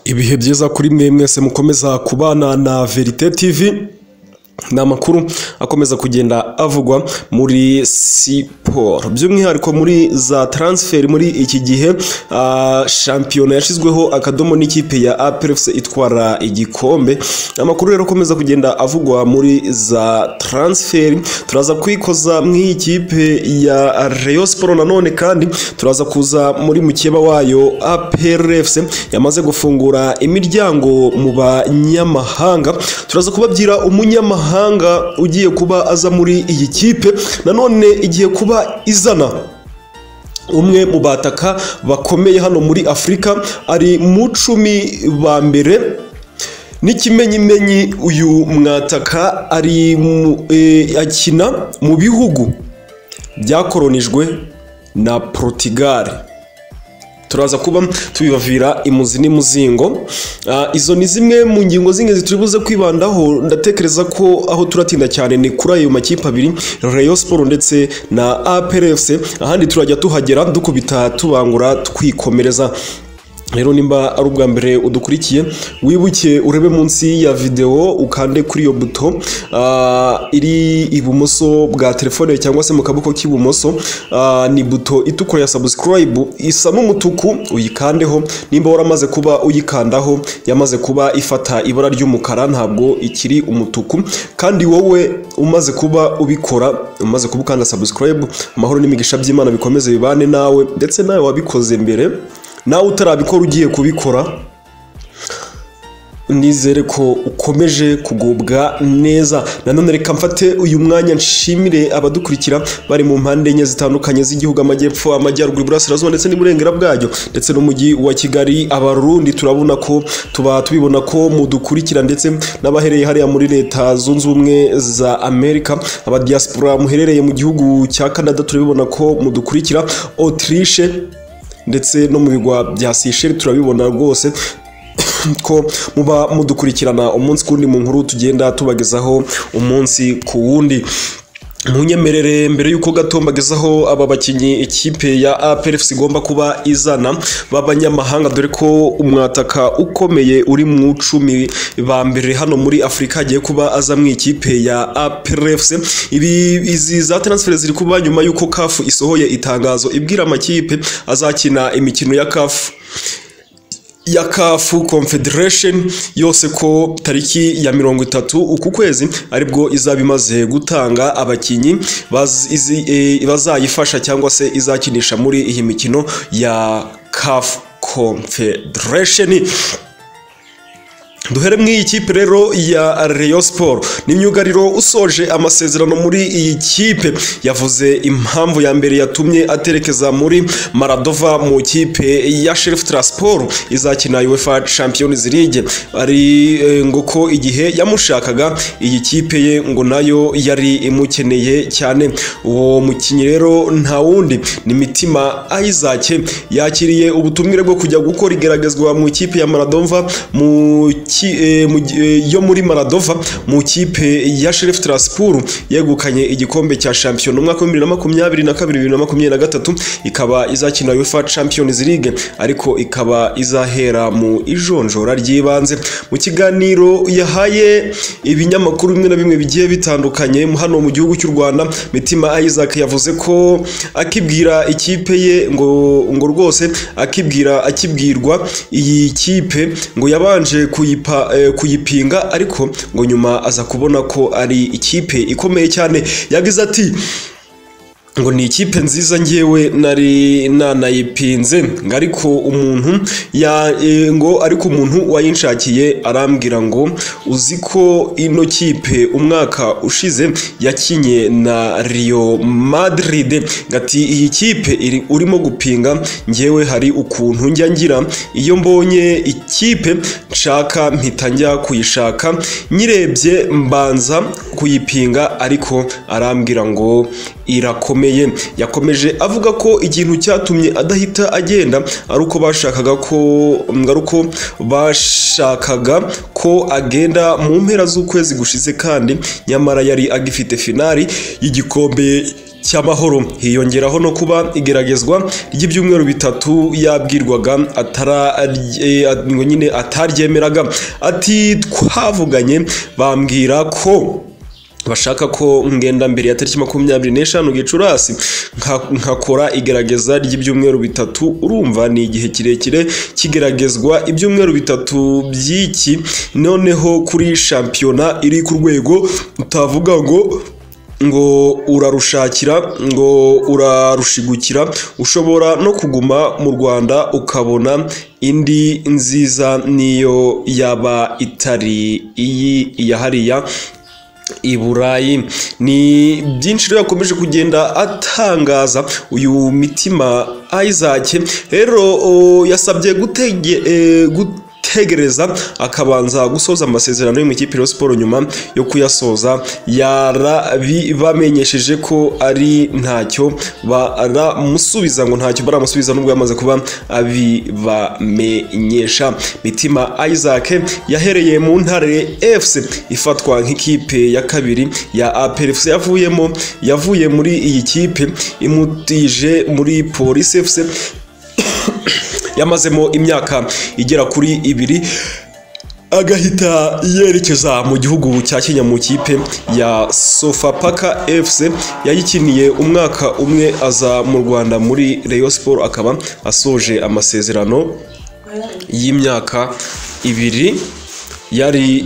Ibihe byiza kuri mwe mwese mukomeza kubana na Verite TV. Ni amakuru akomeza kugenda avugwa muri siporo, by'umwihariko muri za transfer. Muri iki gihe shampiyona yashizweho akadomo n'ikipe ya APRFC itwara igikombe. Amakuru rero akomeza kugenda avugwa muri za transfer, turaza kwikoza mw'iyi kipe ya Rayon Sport nanone, kandi turaza kuza muri mukeba wayo APRFC yamaze gufungura imiryango mu banyamahanga. Turaza kubabyira umunyamahanga ugiye kuba aza muri iyi kipe, nanone igiye kuba izana umwe mu bataka bakomeye hano muri Afurika, ari mu 10 ba mbere. N'ikimenyimenyi uyu mwataka ari akina mu bihugu byakoronijwe na Portugal. Turaza kuba tubibavira imuzi n'imuzingo. Izo ni zimwe mu ngingo z'ingenzi turibuze kwibandaho. Ndatekereza ko aho turatinda cyane ni kuri ayo makipe abiri, Rayon Sport ndetse na APRFC. Ahandi turajya tuhagera dukubita tubangura twikomereza. Rero nimba ari ubwa mbere udukurikiye, wibuke urebe munsi ya video ukande kuri iyo buto iri ibumoso bwa telefone cyangwa se mu kaboko k'ibumoso. Ni buto itukura ya subscribe, isa n'umutuku, uyikandeho. Nimba waramaze kuba uyikandaho, yamaze kuba ifata ibara ry'umukara, ntabwo ikiri umutuku. Kandi wowe umaze kuba ubikora, umaze kubukanda subscribe, amahoro n'imigisha by'Imana bikomeze bibane nawe, ndetse nawe wabikoze mbere, nawe utarabikora ugiye kubikora. Nizere ko ukomeje kugubwa neza. Nanone reka mfate uyu mwanya nshimire abadukurikira bari mu mpande enye zitandukanye z'igihugu: amajyepfo, amajyaruguru, iburasirazuba ndetse n'iburengera bwacyo, ndetse n'umujyi wa Kigali. Abarundi turabona ko tubibona ko mudukurikira, ndetse n'abahereye hariya muri Leta Zunze Ubumwe za Amerika. Abadiaspora muherereye mu gihugu cya Canada turabibona ko mudukurikira. Autriche ndetse no mu bigwa bya Seychelles turabibona rwose ko muba mudukurikirana umunsi kundi mu nkuru tugenda tubagezaho umunsi ku wundi. Munyemerere mbere yuko gato mbagezaho aba bakinyi ikipe ya APRFC igomba kuba izana b'abanyamahanga, dore ko umwataka ukomeye uri mu 10 ba mbere hano muri Afurika agiye kuba aza mu ikipe ya APRFC. Izi za transfer ziri kuba nyuma yuko CAF isohoye itangazo ibwira amakipe azakina imikino ya CAF Confederation yose ko tariki ya 30 uku kwezi aribwo izaba imaze gutanga abakinyi bazayifasha cyangwa se izakinisha muri iyi mikino ya CAF Confederation. Duhere mw'iyi kipe rero ya Rayon Sport. Ni myugariro usoje amasezerano muri iyi kipe yavuze impamvu ya mbere yatumye aterekeza muri Moldova mu kipe ya Sheriff Transport izakina UEFA Champions League. Ari ngo ko igihe yamushakaga iyi kipe ye ngo nayo yari imukeneye cyane. Uwo mukinyi rero nta wundi ni Mitima Isaac, yakiriye ubutumire bwo kujya gukora igeragezwa mu kipe ya Moldova yo muri Moldova mu kipe ya Sheriff Transport yegukanye igikombe cya shampiyona umwaka wa 2022-2023. ikaba izakina UEFA Champions League, ariko ikaba izahera mu ijonjora ry'ibanze. Mu kiganiro yahaye ibinyamakuru bimwe na bimwe bigiye bitandukanye hano mu gihugu cy'u Rwanda, Mitima Isaac yavuze ko akibwira ikipe ye ngo rwose akibwirwa iyi kipe ngo yabanje kuyipinga, ariko ngo nyuma aza kubona ko ari ikipe ikomeye cyane. Yagize ati ngo ni ikipe nziza, ngewe nari nanayipinze, ariko umuntu wayinshakiye arambwira ngo uzi ko ino kipe umwaka ushize yakinye na Real Madrid. Ngati iyi kipe urimo gupinga, ngewe hari ukuntu njya ngira iyo mbonye ikipe nshaka mpita njya kuyishaka, nyirebye mbanza kuyipinga, ariko arambwira ngo irakomeye. Yakomeje avuga ko ikintu cyatumye adahita agenda ari uko bashakaga ko agenda mu mpera z'ukwezi gushize, kandi nyamara yari agifite finali y'igikombe cy'amahoro. Hiyongeraho no kuba igeragezwa ry'ibyumweru bitatu yabwirwaga nyine ataryemeraga. Ati twavuganye bambwira ko bashaka ko ngenda mbere ya tariki 25 Gicurasi nkakora igerageza ry'ibyumweru bitatu. Urumva ni igihe kirekire kigeragezwa ibyumweru bitatu by'iki, noneho kuri shampiyona iri ku rwego utavuga ngo urarushakira, ngo urarushigukira. Ushobora no kuguma mu Rwanda ukabona indi nziza niyo yaba itari iyi yahariya i Burayi. Ni byinshi rero yakomeje kugenda atangaza uyu Mitima Isaac. Rero yasabye gutegereza akabanza gusoza amasezerano yo mu ikipe ya Sport. Nyuma yo kuyasoza yarabibamenyesheje ko ari ntacyo baramusubiza, ngo ntacyo baramusubiza nubwo yamaze kuba abibamenyesha. Mitima Isaac yahereye mu Ntare FC ifatwa nk'ikipe ya kabiri ya APR FC. yavuye muri iyi kipe imutije muri Police FC yamazemo imyaka igera kuri 2, agahita yerekeza mu gihugu cya Kenya mu kipe ya Sofapaka FC. Yayikiniye umwaka umwe aza mu Rwanda muri Rayon Sport, akaba asoje amasezerano y'imyaka 2 yari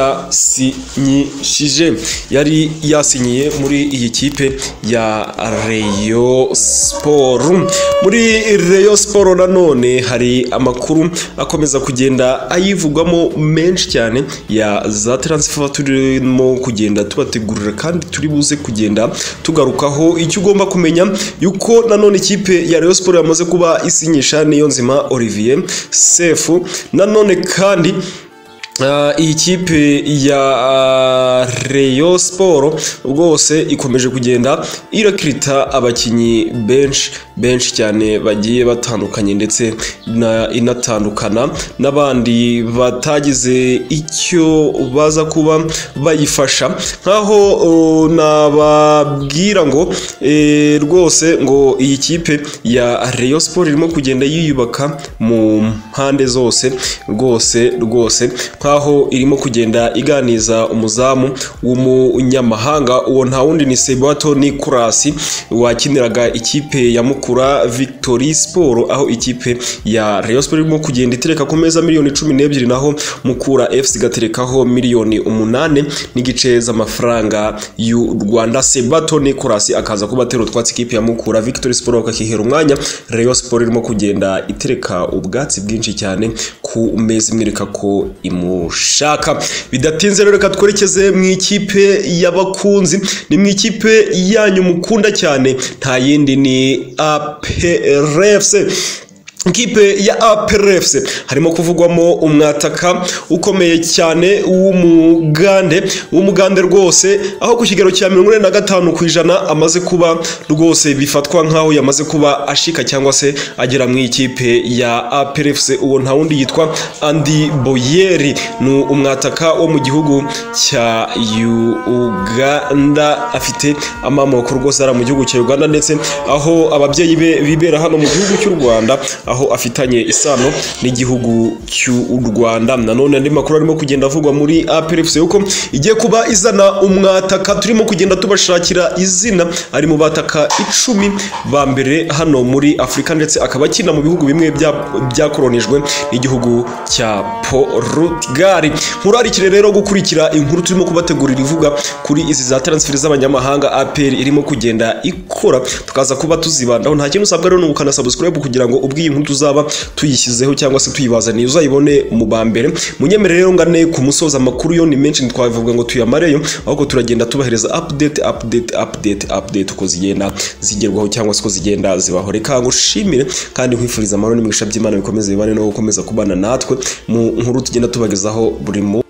yasinyiye muri iyi kipe ya Rayon Sport. Muri Rayon Sport nanone hari amakuru akomeza kugenda ayivugwamo menshi cyane ya za transfer turimo kugenda tubategurira, kandi turi buze kugenda tugarukaho. Icyo ugomba kumenya yuko nanone ikipe ya Rayon Sport yamaze kuba isinyisha Niyonzima Olivier Sefu. Nanone kandi iyi kipe ya Rayon Sport rwose ikomeje kugenda irakirita abakinyi benshi cyane bagiye batandukanye, ndetse inatandukana n'abandi batagize icyo baza kuba bayifasha. Nkaho nababwira ngo rwose ngo iyi kipe ya Rayon Sport irimo kugenda yiyubaka mu mpande zose rwose nkaho irimo kugenda iganiza umuzamu w'umunyamahanga. Uwo nta wundi ni Sebato Nicolas wakiniraga ikipe ya Mukura Victory Sport, aho ikipe ya Rayon Sport irimo kugenda itereka ku meza miliyoni 12, naho Mukura FC gaterekaho miliyoni 8 n'igice z'amafaranga y'u Rwanda. Sebato Nicolas akaza kuba atero twatsi ikipe ya Mukura Victory Sport akakihera umwanya. Rayon Sport irimo kugenda itereka ubwatsi bwinshi cyane ku meza imwereka ko imushaka. Bidatinze rero reka twerekeze mu ikipe y'abakunzi, ni mu ikipe yanyu mukunda cyane, nta yindi ni APR FC. Ikipe ya APR FC harimo kuvugwamo umwataka ukomeye cyane w'umugande rwose, aho ku kigero cya 45% amaze kuba rwose bifatwa nkaho yamaze kuba ashika cyangwa se agera mu ikipe ya APR FC. Uwo nta wundi yitwa Andy Boyeri, ni umwataka wo mu gihugu cya Uganda, afite amamoko rwose ara mu gihugu cya Uganda, ndetse aho ababyeyi be bibera hano mu gihugu cy'u Rwanda, aho afitanye isano n'igihugu cy'u Rwanda. Nanone andi makuru arimo kugenda avugwa muri APR FC yuko igiye kuba izana umwataka turimo kugenda tubashakira izina, ari mu bataka 10 ba mbere hano muri Afrika, ndetse akaba akina mu bihugu bimwe byakoronijwe n'igihugu cya Portugal. Nkurarikire rero gukurikira inkuru turimo kubategurira ivuga kuri izi za transfer z'abanyamahanga APR irimo kugenda ikora, tukaza kuba tuzibandaho. Nta kintu usabwa rero n'ukana subscribe kugira ngo ubwiye inkuru tuzaba tuyishyizeho cyangwa se tuyibazaniye uzayibone mu bambere. Munyemerere rero ngane ku musoza amakuru yo ni menshi ntitwavuga ngo tuyamareyo, ahubwo turagenda tubahereza update uko zigenda zigerwaho cyangwa se uko zigenda zibaho. Reka ngushimire kandi nkwifuriza amahoro n'imigisha by'Imana bikomeze bibane no gukomeza kubana natwe mu nkuru tugenda tubagezaho buri